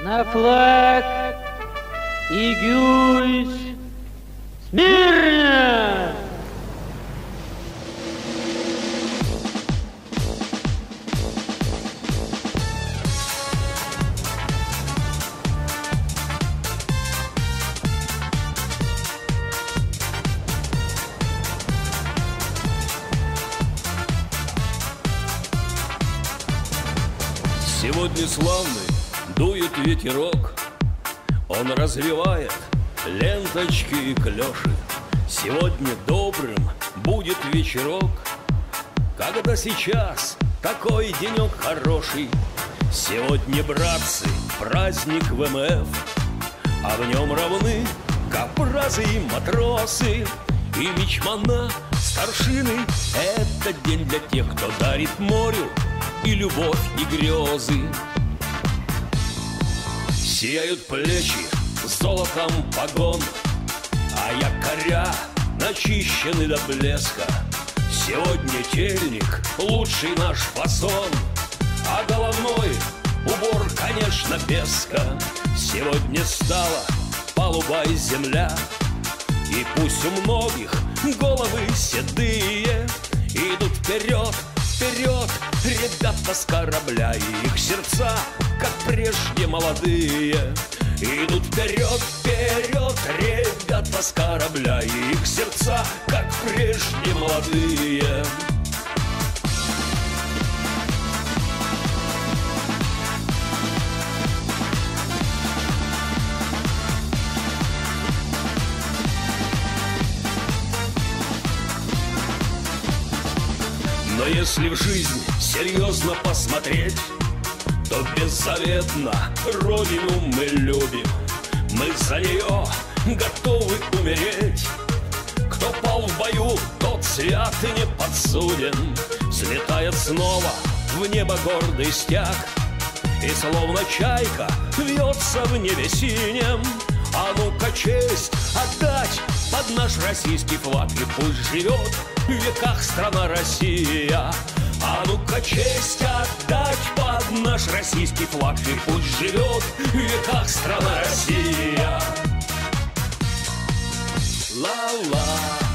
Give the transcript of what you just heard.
На флаг и гюйсь смирно! Сегодня славный дует ветерок, он развивает ленточки и клёши. Сегодня добрым будет вечерок, когда сейчас такой денек хороший. Сегодня, братцы, праздник ВМФ, а в нем равны капразы и матросы, и мичмана, старшины. Это день для тех, кто дарит морю и любовь, и грезы. Сияют плечи золотом погон, а якоря начищены до блеска. Сегодня тельник — лучший наш фасон, а головной убор, конечно, песка. Сегодня стала палуба и земля, и пусть у многих головы седые, идут вперед, вперед ребята с корабля, и их сердца, как прежде, молодые. Идут вперед, вперед ребята с корабля, и их сердца, как прежде, молодые. Но если в жизнь серьезно посмотреть, то беззаветно Родину мы любим. Мы за нее готовы умереть. Кто пал в бою, тот свят и не подсуден. Взлетает снова в небо гордый стяг, и словно чайка вьется в небе синем. А ну-ка честь отдать под наш российский флаг, и пусть живет в веках страна Россия. А ну-ка честь отдать под наш российский флаг, и пусть живет в веках страна Россия. Ла-ла.